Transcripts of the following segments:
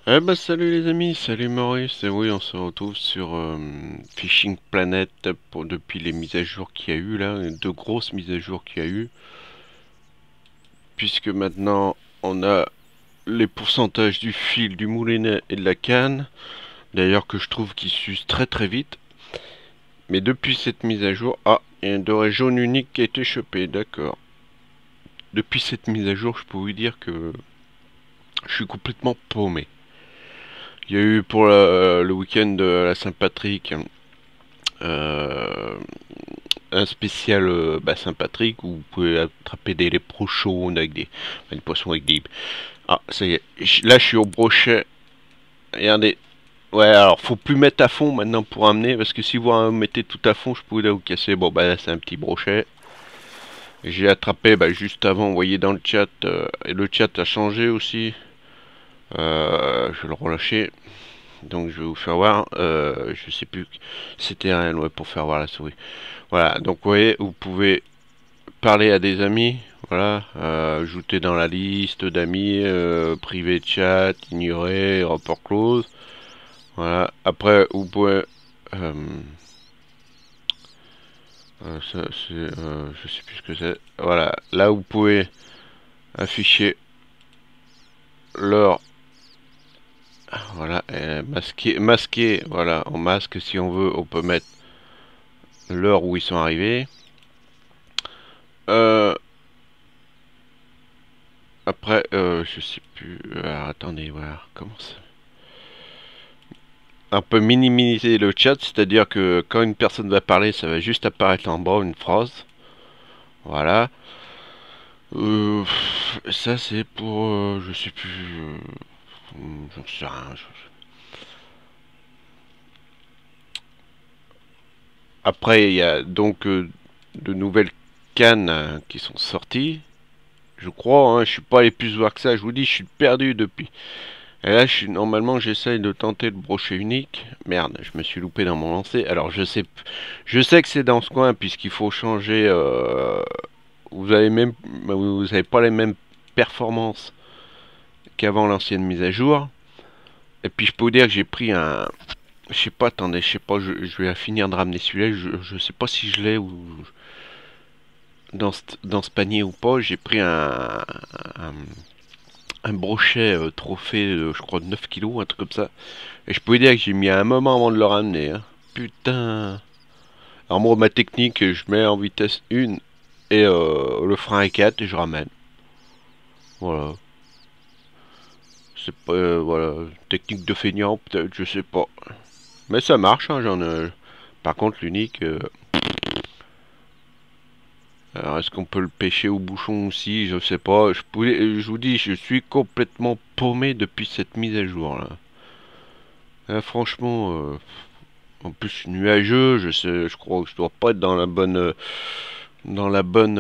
Eh ben salut les amis, salut Maurice, et oui on se retrouve sur Fishing Planet depuis les mises à jour qu'il y a eu là, les deux grosses mises à jour qu'il y a eu, puisque maintenant on a les pourcentages du fil, du moulinet et de la canne, d'ailleurs que je trouve qu'ils s'usent très très vite, mais depuis cette mise à jour, il y a un doré jaune unique qui a été chopé, d'accord. Depuis cette mise à jour je peux vous dire que je suis complètement paumé. Il y a eu pour le week-end de la Saint-Patrick euh, un spécial Saint-Patrick où vous pouvez attraper des lépreux chaudes avec des poissons avec des... Ah, ça y est. Là, je suis au brochet. Regardez. Ouais, alors, faut plus mettre à fond maintenant pour amener, parce que si vous mettez tout à fond, je pourrais là vous casser. Bon, bah là, c'est un petit brochet. J'ai attrapé juste avant, vous voyez dans le chat, et le chat a changé aussi. Je vais le relâcher. Donc, je vais vous faire voir. Je sais plus. C'était rien, ouais, pour faire voir la souris. Voilà, donc vous voyez, vous pouvez parler à des amis, voilà, ajouter dans la liste d'amis, privé chat, ignorer, report close, voilà. Après, vous pouvez, euh, ça, je sais plus ce que c'est, voilà. Là, vous pouvez afficher l'heure, voilà, et masquer, voilà, en masque si on veut, on peut mettre l'heure où ils sont arrivés. Euh, Après, je sais plus. Attendez, voilà, comment ça? Un peu minimiser le chat, c'est-à-dire que quand une personne va parler, ça va juste apparaître en bas une phrase. Voilà. Ça c'est pour, je sais plus, j'en sais rien. Après, il y a donc de nouvelles cannes qui sont sorties. Je crois, hein, je suis pas allé plus voir que ça. Je vous dis, je suis perdu depuis. Et là, normalement, j'essaye de tenter le brochet unique. Merde, je me suis loupé dans mon lancer. Alors, je sais que c'est dans ce coin puisqu'il faut changer. Vous avez pas les mêmes performances qu'avant l'ancienne mise à jour. Et puis, je peux vous dire que j'ai pris un. Je sais pas, attendez, je sais pas, je vais finir de ramener celui-là. Je sais pas si je l'ai ou dans ce panier ou pas. J'ai pris un, un brochet trophée, je crois, de 9 kilos, un truc comme ça. Et je peux vous dire que j'ai mis un moment avant de le ramener, hein. Putain. Alors moi, ma technique, je mets en vitesse 1 et le frein est 4 et je ramène. Voilà. C'est pas, voilà, technique de feignant, peut-être, je sais pas. Mais ça marche, hein, j'en ai. Par contre, l'unique. Alors, est-ce qu'on peut le pêcher au bouchon aussi? Je sais pas. Je vous dis, je suis complètement paumé depuis cette mise à jour là. Franchement, en plus nuageux, je sais, je crois que je dois pas être dans la bonne, dans la bonne.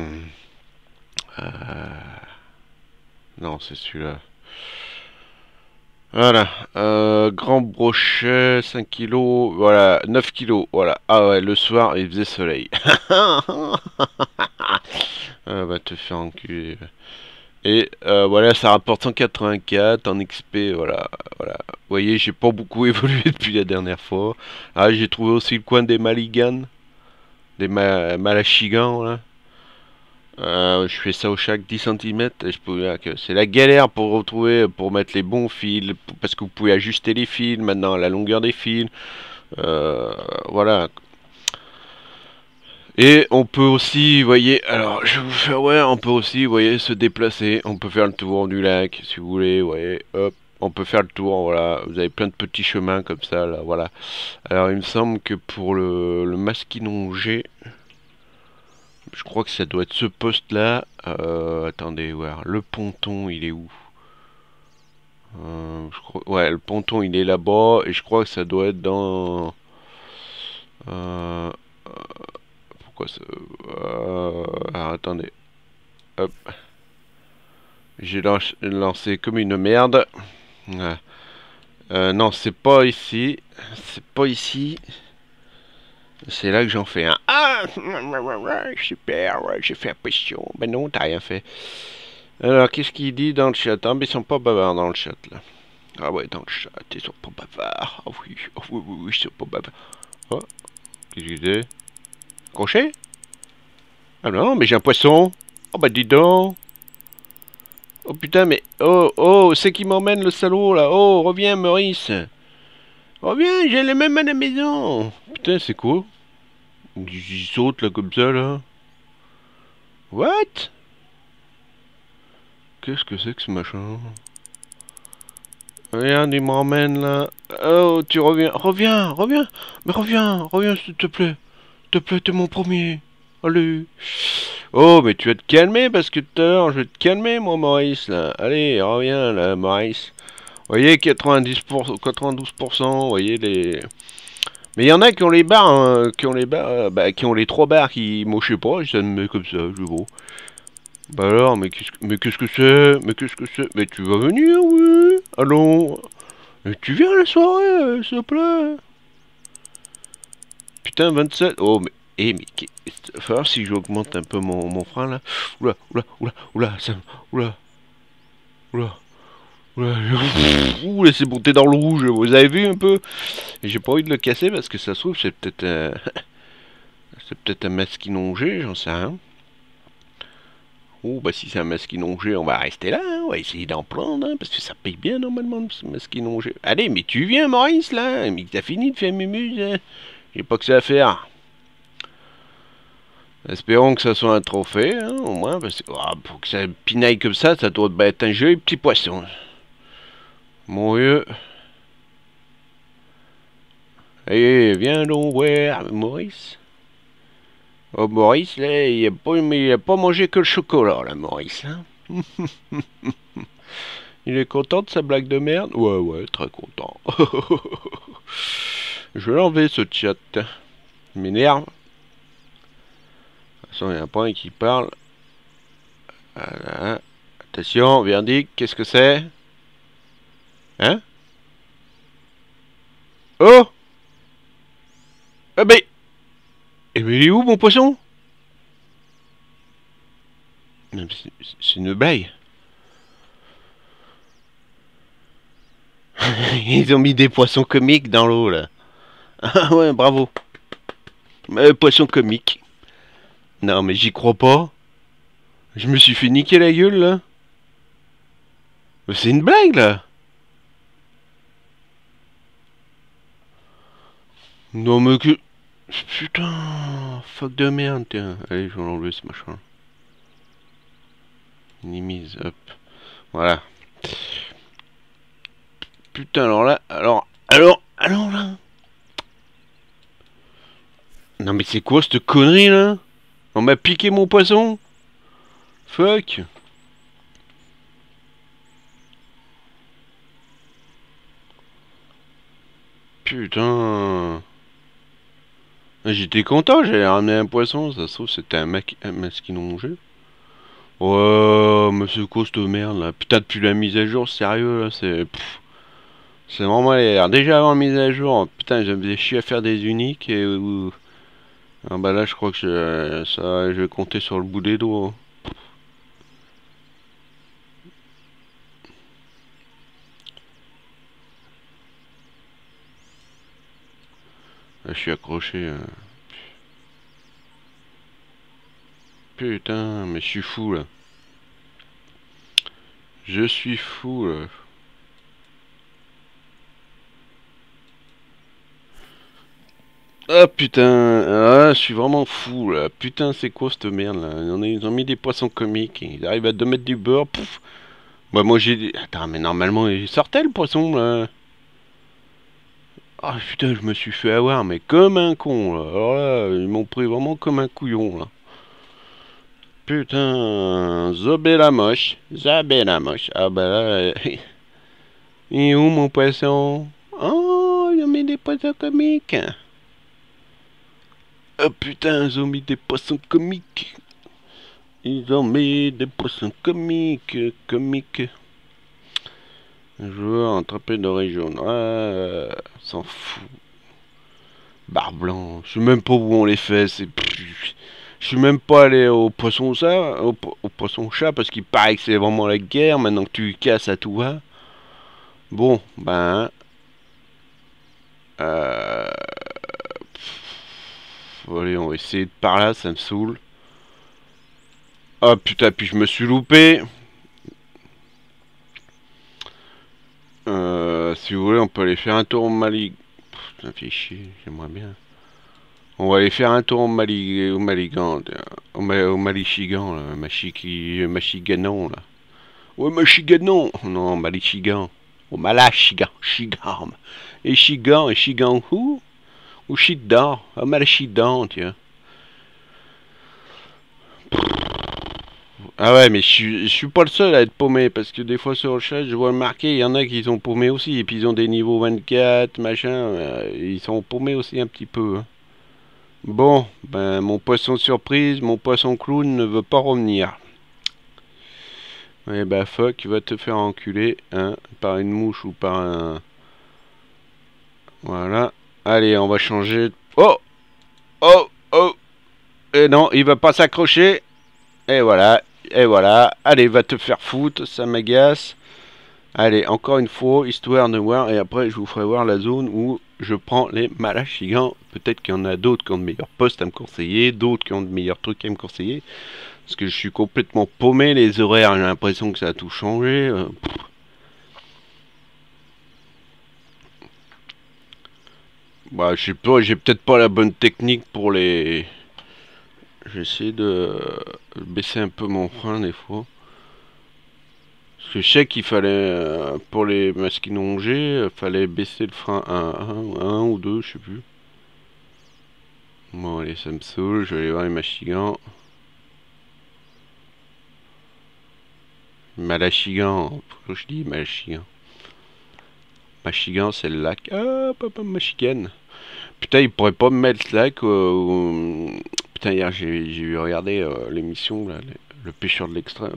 Non, c'est celui-là. Voilà, grand brochet, 5 kilos, voilà, 9 kilos, voilà. Ah ouais, le soir, il faisait soleil. Ah, va te faire enculer. Et voilà, ça rapporte 184 en XP, voilà, voilà. Vous voyez, j'ai pas beaucoup évolué depuis la dernière fois. Ah, j'ai trouvé aussi le coin des Maligans, des Malachigans, là. Je fais ça au chaque 10 cm et je peux dire que c'est la galère pour retrouver, pour mettre les bons fils, parce que vous pouvez ajuster les fils maintenant, la longueur des fils, euh, voilà. Et on peut aussi, vous voyez, alors je vais vous faire, ouais, on peut aussi, vous voyez, se déplacer, on peut faire le tour du lac, si vous voulez, vous voyez, hop, on peut faire le tour, voilà, vous avez plein de petits chemins comme ça, là, voilà. Alors il me semble que pour le Masquinon G, je crois que ça doit être ce poste-là. Attendez, voir. Le ponton, il est où? Ouais, le ponton, il est là-bas. Et je crois que ça doit être dans... Euh, pourquoi ça... alors, attendez. Hop. J'ai lancé comme une merde. Ouais. Non, c'est pas ici. C'est pas ici. C'est là que j'en fais un. Ah, super, ouais, j'ai fait impression. Ben non, t'as rien fait. Alors, qu'est-ce qu'il dit dans le chat? Ah, mais ils sont pas bavards dans le chat, là. Ah ouais, dans le chat, t'es sur pas bavard. Ah oui, oh oui, oui, oui, je suis pas bavard. Oh, qu'est-ce que c'est? Crochet? Ah non, mais j'ai un poisson. Oh bah dis donc. Oh putain, mais... Oh, oh, c'est qui m'emmène le salaud, là? Oh, reviens, Maurice. Reviens, j'ai les mêmes à la maison. Putain, c'est quoi? Il saute, là, comme ça, là. What? Qu'est-ce que c'est que ce machin? Regarde, il m'emmène, là. Oh, tu reviens. Reviens, reviens. Mais reviens, reviens, s'il te plaît. S'il te plaît, t'es mon premier. Allez. Oh, mais tu vas te calmer, parce que tout à l'heure, je vais te calmer, moi, Maurice, là. Allez, reviens, là, Maurice. Vous voyez, 92%, vous voyez, les... Mais il y en a qui ont les barres, hein, qui ont les barres, qui ont les trois barres qui... Moi, je sais pas, ça me met comme ça, je vois. Bah alors, mais qu'est-ce que c'est? Mais qu'est-ce que c'est? Mais tu vas venir, oui? Allons. Mais tu viens à la soirée, s'il te plaît. Putain, 27. Oh, mais... Eh, mais... Il va falloir si j'augmente un peu mon frein, là. Oula, oula, oula, oula, ça... Oula, oula... Oula, ouh, laissez monter dans le rouge, vous avez vu un peu? Et j'ai pas envie de le casser parce que ça se trouve c'est peut-être c'est peut-être un masquinongé, j'en sais rien. Oh bah si c'est un masquinongé, on va rester là, hein, on va essayer d'en prendre, hein, parce que ça paye bien normalement ce masquinongé. Allez, mais tu viens Maurice là, mais t'as fini de faire mémuse, hein. J'ai pas que ça à faire. Espérons que ça soit un trophée, hein, au moins, parce que pour que ça pinaille comme ça doit être un joli petit poisson. Mon vieux. Eh, viens donc voir, Maurice. Oh, Maurice, là, il a pas mangé que le chocolat, là, Maurice. Hein. Il est content de sa blague de merde? Ouais, ouais, très content. Je vais l'enlever, ce chat. Il m'énerve. De toute façon, il y a un point qui parle. Voilà. Attention, verdict, qu'est-ce que c'est? Hein? Oh! Ah ben... Eh ben, il est où, mon poisson? C'est une blague. Ils ont mis des poissons comiques dans l'eau, là. Ah ouais, bravo. Poisson comique. Non, mais j'y crois pas. Je me suis fait niquer la gueule, là. C'est une blague, là. Non, mais que... Putain, fuck de merde, tiens. Allez, je vais l'enlever, ce machin. Minimise, hop. Voilà. Putain, alors là, alors là. Non, mais c'est quoi cette connerie, là? On m'a piqué mon poisson? Fuck. Putain. J'étais content, j'allais ramener un poisson, ça se trouve c'était un masquinongé. Ouais, mais c'est quoi cette merde là? Putain, depuis la mise à jour, sérieux là, c'est... C'est vraiment l'air. Déjà avant la mise à jour, putain, je me faisais chier à faire des uniques et... Ah bah là, je crois que je vais compter sur le bout des doigts. Là, je suis accroché. Putain, mais je suis fou là. Je suis fou là. Ah putain, ah, je suis vraiment fou là. Putain, c'est quoi cette merde là? Ils ont mis des poissons comiques. Ils arrivent à 2 mettre du beurre. Pouf. Bah, moi j'ai. Attends, mais normalement il sortait le poisson là. Ah putain, je me suis fait avoir, mais comme un con là. Alors là, ils m'ont pris vraiment comme un couillon là. Putain, Zobé la moche. Zabé la moche. Ah bah là. Il est où mon poisson? Oh, ils ont mis des poissons comiques. Oh putain, ils ont mis des poissons comiques. Ils ont mis des poissons comiques. Comiques. Un joueur attrapé d'oreille jaune. Ah, s'en fout. Barre blanc. Je sais même pas où on les fait. Je suis même pas allé au poisson chat, au poisson chat parce qu'il paraît que c'est vraiment la guerre. Maintenant que tu casses à tout va. Bon, ben... Euh... Allez, on va essayer de par là, ça me saoule. Oh putain, puis je me suis loupé. Si vous voulez, on peut aller faire un tour au Mali. Ça fait chier, j'aimerais bien. On va aller faire un tour au Mali, au Maligan, au Malichigan, là, Machiganon, là. Ouais, Machiganon. Non, Malichigan. Au Malachigan, Chigan. Et Chigan où? Ou Chidan, au Malachidan, tiens. Ah ouais, mais je suis pas le seul à être paumé, parce que des fois sur le chat, je vois marqué, il y en a qui sont paumés aussi, et puis ils ont des niveaux 24, machin, ils sont paumés aussi un petit peu, hein. Bon, ben mon poisson surprise, mon poisson clown ne veut pas revenir. Eh ben fuck, va te faire enculer, hein, par une mouche ou par un... Voilà. Allez, on va changer... Oh! Oh! Oh! Et non, il va pas s'accrocher. Et voilà, et voilà. Allez, va te faire foutre, ça m'agace. Allez, encore une fois, histoire de voir, et après je vous ferai voir la zone où je prends les Malachigans. Peut-être qu'il y en a d'autres qui ont de meilleurs postes à me conseiller, d'autres qui ont de meilleurs trucs à me conseiller. Parce que je suis complètement paumé, les horaires, j'ai l'impression que ça a tout changé. Bah, je sais pas, j'ai peut-être pas la bonne technique pour les... J'essaie de baisser un peu mon frein des fois. Parce que je sais qu'il fallait, pour les masquinongés, fallait baisser le frein à 1 ou 2, je sais plus. Bon, allez, ça me saoule, je vais aller voir les machigans. Malachigan, pourquoi je dis Malachigan? Machigan, c'est le lac. Ah, papa, Machigan. Putain, il pourrait pas me mettre ce lac. Putain, hier, j'ai regardé l'émission, là, le pêcheur de l'extrême.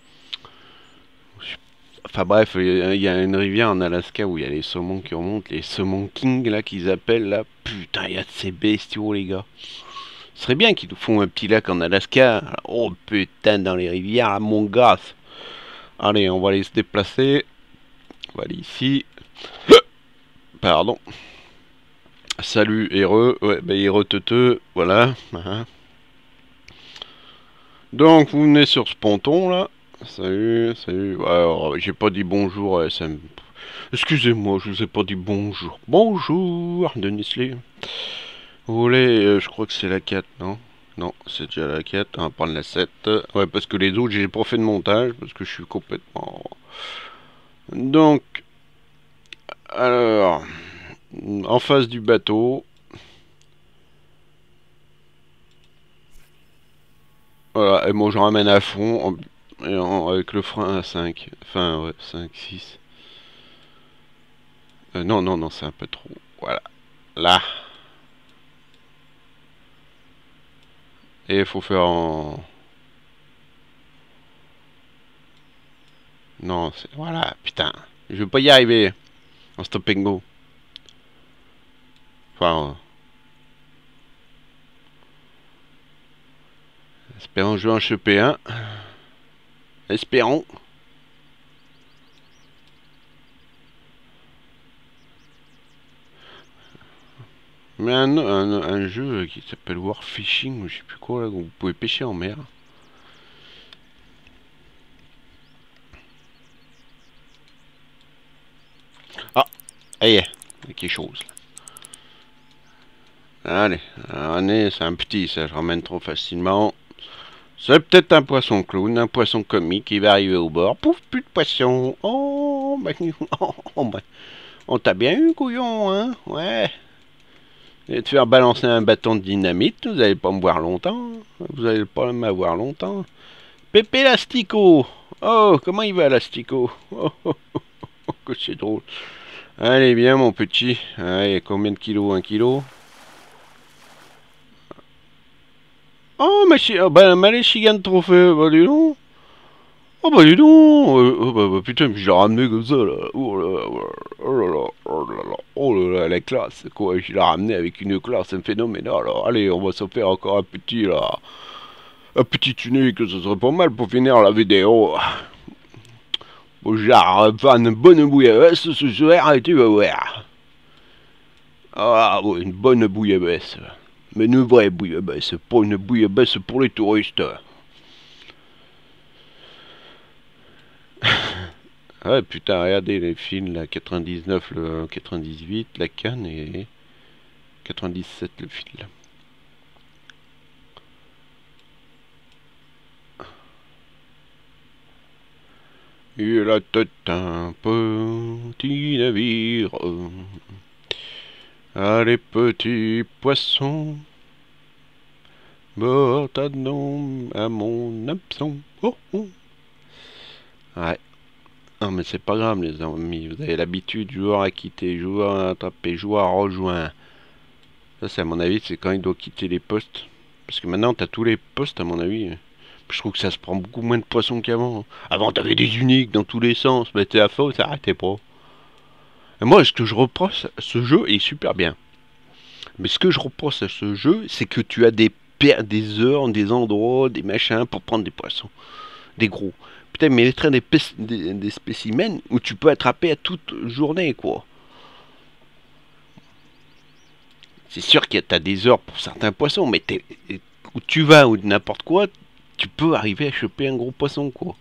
Enfin bref, il y a une rivière en Alaska où il y a les saumons qui remontent, les saumons king là qu'ils appellent là. Putain, il y a de ces bestiaux les gars. Ce serait bien qu'ils nous font un petit lac en Alaska. Oh putain, dans les rivières à mon gars. Allez, on va aller se déplacer. On va aller ici. Pardon. Salut, Héreux. Ouais, bah Héreux teuteux, voilà. Donc, vous venez sur ce ponton là. Salut, salut. Ouais, alors, j'ai pas dit bonjour à SM. Excusez-moi, je vous ai pas dit bonjour. Bonjour, Denis Lee. Vous voulez, je crois que c'est la 4, non? Non, c'est déjà la 4, on va prendre la 7. Ouais, parce que les autres, j'ai pas fait de montage, parce que je suis complètement... Donc, alors, en face du bateau... Voilà, et moi je ramène à fond, avec le frein à 5. Enfin, ouais, 5, 6. Non, non, non, c'est un peu trop. Voilà, là. Et il faut faire en... Non, c'est... Voilà, putain. Je vais pas y arriver. En stop and go. Enfin... espérons jouer en choper un. Espérons. Mais un jeu qui s'appelle War Fishing, ou je sais plus quoi, là, où vous pouvez pêcher en mer. Ah, ça y est, il y a quelque chose. Allez, allez, c'est un petit, ça, je ramène trop facilement. C'est peut-être un poisson clown, un poisson comique qui va arriver au bord. Pouf, plus de poisson. Oh, bah, oh, bah. On t'a bien eu, couillon, hein? Ouais. Et te faire balancer un bâton de dynamite, vous allez pas me voir longtemps. Vous allez pas m'avoir longtemps. Pépé l'Astico. Oh, comment il va l'Astico? Oh, oh, oh, oh, que c'est drôle. Allez, bien, mon petit. Allez, combien de kilos? 1 kilo? Oh, oh bah, Maléchigan trophée. Bah, dis donc. Oh, bah, dis donc. Oh, bah, putain, je l'ai ramené comme ça, là. Oh là là, oh là là, oh là là, oh là là, la classe, quoi. Je l'ai ramené avec une classe phénoménale. Alors, allez, on va se faire encore un petit, là. Un petit tunique, ce serait pas mal pour finir la vidéo. Bon, genre, faire une bonne bouillabaisse ce soir et tu vas voir. Ah, ouais, une bonne bouillabaisse. Mais une vraie bouillabaisse, pas une bouillabaisse pour les touristes. Ouais, putain, regardez les films, là, 99, le 98, la Cannes et 97, le film. Il a tête un petit navire. Allez, petits poissons, mort à nom à mon hameçon. Oh, oh. Ouais. Non, mais c'est pas grave, les amis. Vous avez l'habitude, joueur à quitter, joueur à attraper, joueur à rejoindre. Ça, c'est à mon avis, c'est quand il doit quitter les postes. Parce que maintenant, t'as tous les postes, à mon avis. Je trouve que ça se prend beaucoup moins de poissons qu'avant. Avant, t'avais des uniques dans tous les sens. Mais t'es à faux, ça arrêtait pas. Et moi, ce que je reproche, ce jeu est super bien. Mais ce que je reproche à ce jeu, c'est que tu as des heures, des endroits, des machins pour prendre des poissons. Des gros. Putain, mais les trains des spécimens où tu peux attraper à toute journée, quoi. C'est sûr que t'as des heures pour certains poissons, mais où tu vas ou n'importe quoi, tu peux arriver à choper un gros poisson, quoi.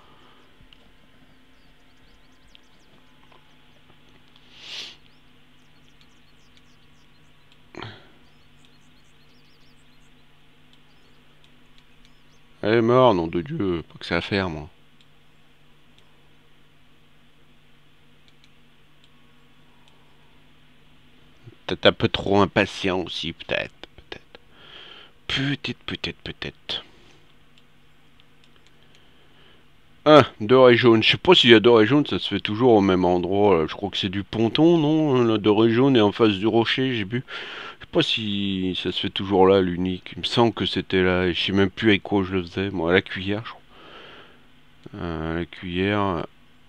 Elle est mort, nom de Dieu, pas que ça à faire, moi. Peut-être un peu trop impatient aussi, peut-être, peut-être. Peut-être. Ah, doré jaune. Je sais pas s'il y a doré jaune, ça se fait toujours au même endroit. Là. Je crois que c'est du ponton, non? Le doré jaune est en face du rocher, j'ai vu. Je sais pas si ça se fait toujours là, l'unique. Il me semble que c'était là. Et je sais même plus avec quoi je le faisais. Moi, à la cuillère, je crois. La cuillère.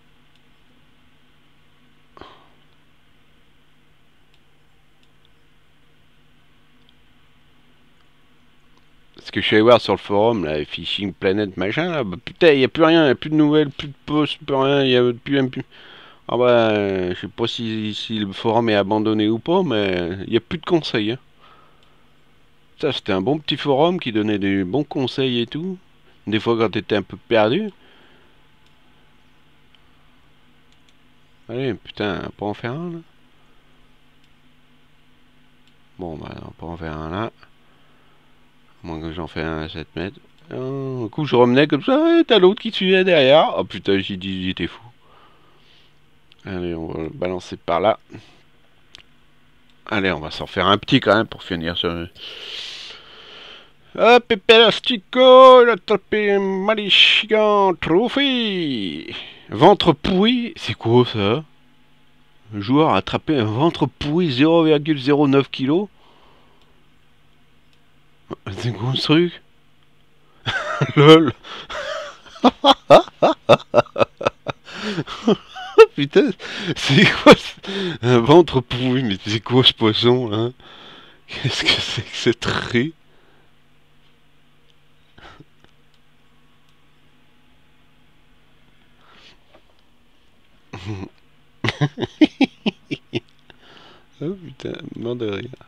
Parce que je suis allé voir sur le forum, là, Fishing Planet, machin, là. Bah, putain, il n'y a plus rien, il n'y a plus de nouvelles, plus de posts, plus rien, il n'y a plus un. Ah bah, je sais pas si le forum est abandonné ou pas, mais il n'y a plus de conseils. Hein. Ça, c'était un bon petit forum qui donnait des bons conseils et tout. Des fois, quand t'étais un peu perdu. Allez, putain, on peut en faire un là. Bon, bah, on peut en faire un là. À moins que j'en fais un à 7 mètres. Un coup, je remenais comme ça, et t'as l'autre qui suivait derrière. Oh putain, j'ai dit, j'étais fou. Allez, on va le balancer par là. Allez, on va s'en faire un petit quand même pour finir ce. Hop, Pelastico, il a attrapé un Malichigan Trophy. Ventre pourri, c'est quoi ça? Le joueur a attrapé un ventre pourri 0,09 kg. C'est quoi ce truc? Lol. Putain, c'est quoi un ventre pourri? Mais c'est quoi ce poisson là? Qu'est-ce que c'est que ce trait? Oh putain, mort de rire.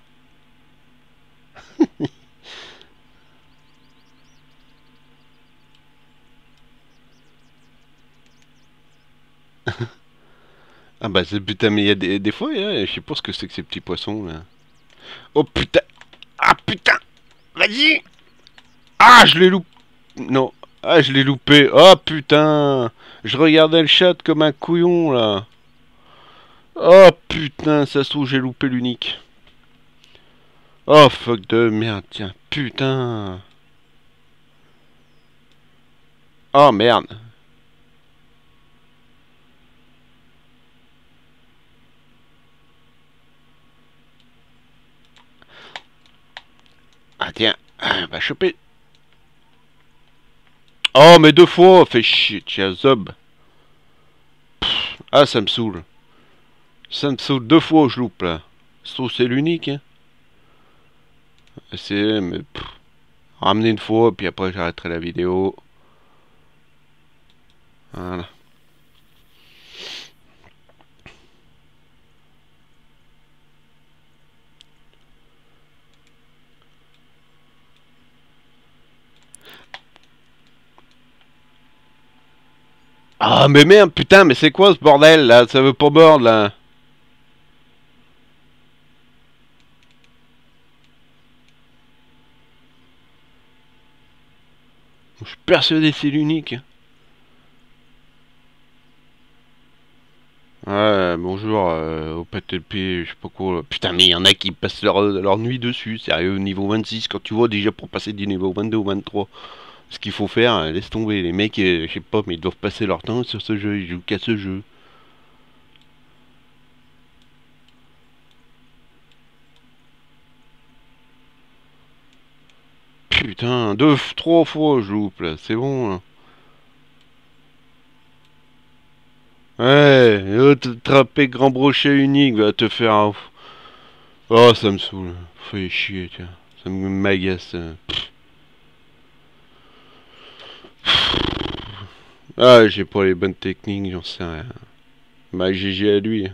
Ah bah c'est putain, mais il y a des fois, je sais pas ce que c'est que ces petits poissons là. Oh putain! Ah putain! Vas-y! Ah, je l'ai loupé! Non. Ah, je l'ai loupé. Oh putain! Je regardais le chat comme un couillon là. Oh putain, ça se trouve j'ai loupé l'unique. Oh fuck de merde, tiens, putain. Oh merde. Ah tiens, va choper. Oh mais deux fois, fait chier, tiens, zob. Ah ça me saoule. Ça me saoule deux fois je loupe là. Ça se trouve c'est l'unique hein. C'est mais ramener une fois puis après j'arrêterai la vidéo. Voilà. Ah, mais merde, putain, mais c'est quoi ce bordel, là? Ça veut pas mordre, là. Je suis persuadé que c'est l'unique. Ouais, bonjour, au PTP, je sais pas quoi. Putain, mais il y en a qui passent leur nuit dessus, sérieux, niveau 26, quand tu vois déjà pour passer du niveau 22 ou 23. Ce qu'il faut faire, laisse tomber. Les mecs, je sais pas, mais ils doivent passer leur temps sur ce jeu, ils jouent qu'à ce jeu. Putain, trois fois je loupe là, c'est bon là. Ouais, trapper grand brochet unique, va te faire un... Oh, ça me saoule. Fais chier, tiens. Ça me m'agace. Ah, j'ai pas les bonnes techniques, j'en sais rien. Bah, GG à lui.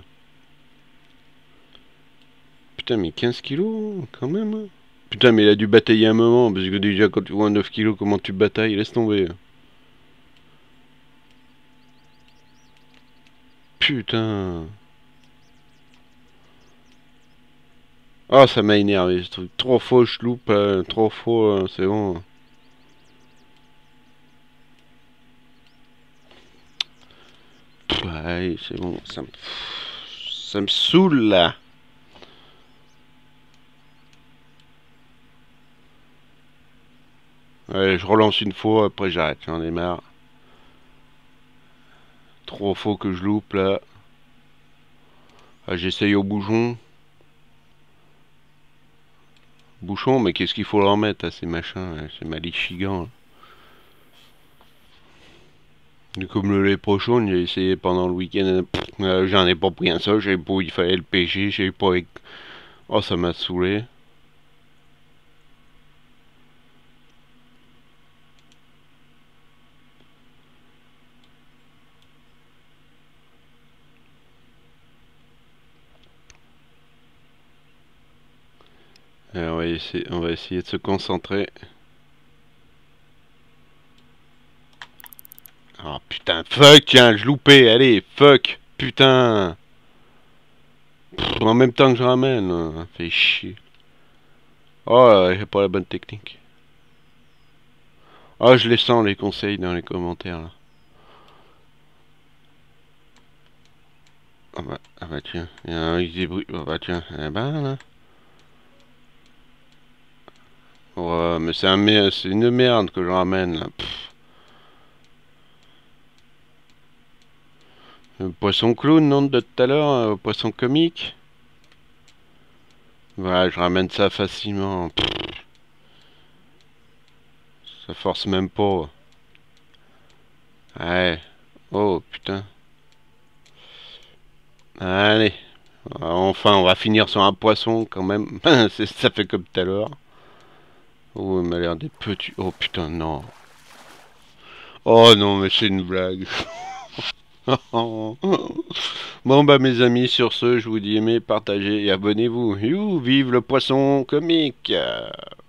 Putain, mais 15 kilos, quand même. Hein. Putain, mais il a dû batailler un moment, parce que déjà, quand tu vois 9 kilos, comment tu batailles, laisse tomber. Putain. Ah, ça m'a énervé ce truc. Trois fois je loupe, trois fois, c'est bon. Ouais, c'est bon, ça me saoule là. Ouais, je relance une fois, après j'arrête, j'en ai marre. Trois fois que je loupe là. Ah, j'essaye au bouchon. Bouchon, mais qu'est-ce qu'il faut leur mettre à ces machins, là, ces malichigants. Comme le lait pochon, j'ai essayé pendant le week-end. J'en ai pas pris un seul, j'ai pas où il fallait le pêcher, j'ai pas avec... Oh, ça m'a saoulé. On va essayer de se concentrer. Oh putain, fuck, tiens, je loupais, allez, fuck, putain. En même temps que je ramène, fait chier. Oh là, j'ai pas la bonne technique. Oh, je les sens les conseils dans les commentaires là. Ah bah tiens, il y a un qui se débrouille. Ah bah tiens, eh ben là. Ouais, mais c'est une merde que je ramène là. Le poisson clown, non, de tout à l'heure, poisson comique. Voilà, je ramène ça facilement. Ça force même pas. Ouais. Oh putain. Allez. Enfin, on va finir sur un poisson quand même. Ça fait comme tout à l'heure. Oh, il m'a l'air des petits. Oh putain, non. Oh non, mais c'est une blague. Bon bah mes amis, sur ce, je vous dis aimez, partagez et abonnez-vous. You, vive le poisson comique.